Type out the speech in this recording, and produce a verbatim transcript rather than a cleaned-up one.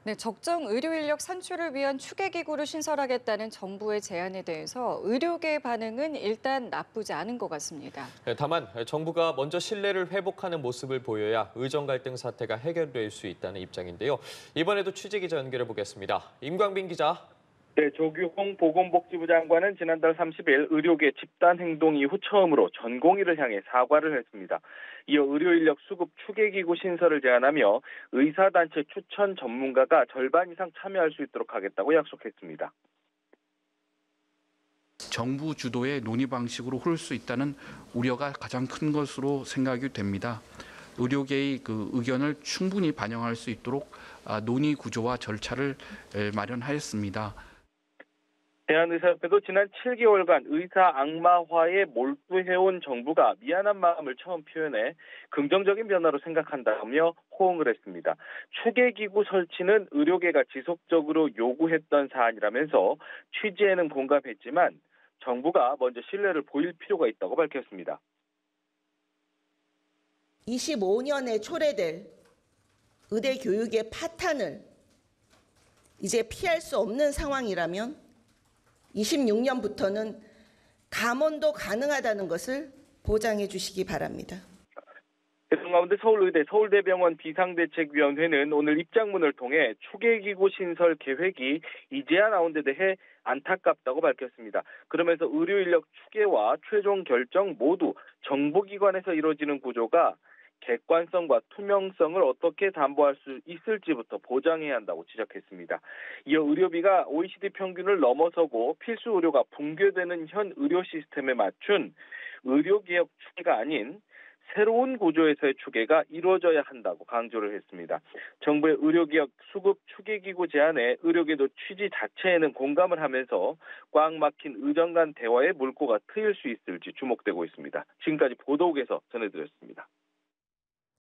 네, 적정 의료 인력 산출을 위한 추계기구를 신설하겠다는 정부의 제안에 대해서 의료계의 반응은 일단 나쁘지 않은 것 같습니다. 네, 다만 정부가 먼저 신뢰를 회복하는 모습을 보여야 의정 갈등 사태가 해결될 수 있다는 입장인데요. 이번에도 취재 기자 연결해 보겠습니다. 임광빈 기자. 네, 조규홍 보건복지부 장관은 지난달 삼십 일 의료계 집단 행동 이후 처음으로 전공의를 향해 사과를 했습니다. 이어 의료인력 수급 추계기구 신설을 제안하며 의사단체 추천 전문가가 절반 이상 참여할 수 있도록 하겠다고 약속했습니다. 정부 주도의 논의 방식으로 흐를 수 있다는 우려가 가장 큰 것으로 생각이 됩니다. 의료계의 그 의견을 충분히 반영할 수 있도록 논의 구조와 절차를 마련하였습니다. 대한의사협회도 지난 칠 개월간 의사 악마화에 몰두해온 정부가 미안한 마음을 처음 표현해 긍정적인 변화로 생각한다며 호응을 했습니다. 추계기구 설치는 의료계가 지속적으로 요구했던 사안이라면서 취지에는 공감했지만 정부가 먼저 신뢰를 보일 필요가 있다고 밝혔습니다. 이십오 년에 초래될 의대 교육의 파탄을 이제 피할 수 없는 상황이라면 이십육 년부터는 감원도 가능하다는 것을 보장해 주시기 바랍니다. 그런 가운데 서울의대 서울대병원 비상대책위원회는 오늘 입장문을 통해 추계기구 신설 계획이 이제야 나온 데 대해 안타깝다고 밝혔습니다. 그러면서 의료인력 추계와 최종 결정 모두 정부기관에서 이루어지는 구조가 객관성과 투명성을 어떻게 담보할 수 있을지부터 보장해야 한다고 지적했습니다. 이어 의료비가 오이시디 평균을 넘어서고 필수 의료가 붕괴되는 현 의료 시스템에 맞춘 의료개혁 추계가 아닌 새로운 구조에서의 추계가 이루어져야 한다고 강조를 했습니다. 정부의 의료개혁 수급 추계기구 제안에 의료계도 취지 자체에는 공감을 하면서 꽉 막힌 의정 간 대화의 물꼬가 트일 수 있을지 주목되고 있습니다. 지금까지 보도국에서 전해드렸습니다.